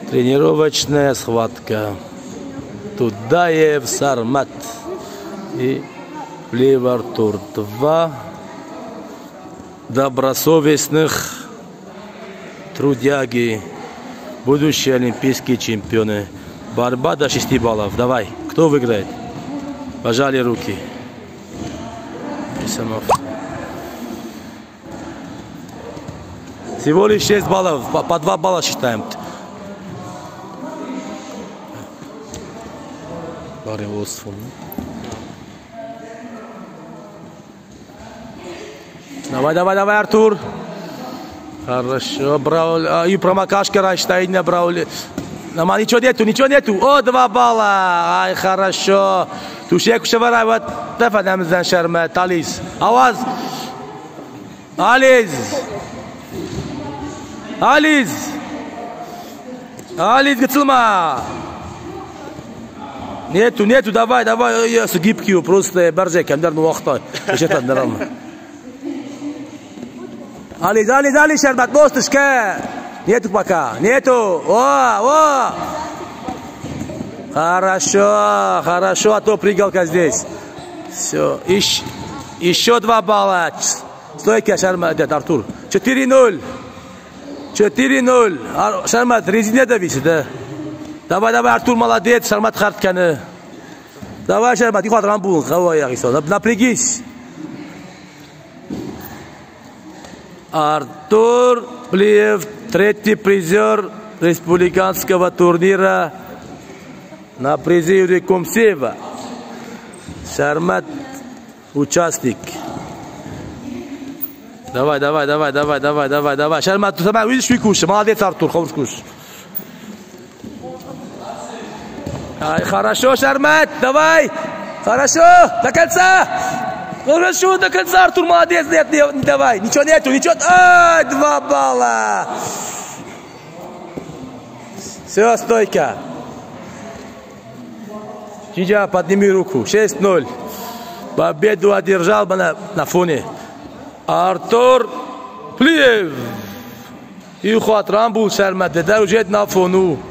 Тренировочная схватка. Тудаев, Сармат и Плиев Артур. Два добросовестных трудяги, будущие олимпийские чемпионы. Борьба до 6 баллов. Давай, кто выиграет? Пожали руки. Всего лишь 6 баллов, по 2 балла считаем. Давай, давай, давай, Артур. Хорошо, Брауль. И промокашка Райштейна, Брауль. Ничего нету. О, 2 балла. Ай, хорошо. Тушек шеварай, вот тефанемзен шермет. Ализ. Аваз. Ализ. Гацилма. Нету, давай, я гибкий, просто баржек, я ну вахтай. Что-то нормально. Ализ, шермет, досточка. Нету пока, нету. О. Хорошо, а то прыгалка здесь. Все, еще 2 балла. Стойка, Шармат, Артур. 4-0. Шармат, резине давись, да? Давай, Артур, молодец, Шармат хартканы. Давай, Шармат, и хват рамбул, напрягись. Артур Плиев, 3-й призер республиканского турнира на призыве Комсева. Шармат участник. Давай. Шармат, ты сама видишь, Викуш, молодец, Артур, хомскуш. Ай, хорошо, Шармат, давай. Хорошо, до конца. Артур, молодец, нет, не давай. Ничего нету. Ай, 2 балла. Все, стойка. Чича, подними руку. 6-0. Победу одержал бы на фоне. Артур Плиев. И ухват Рамбул Шармат. Да уже на фону.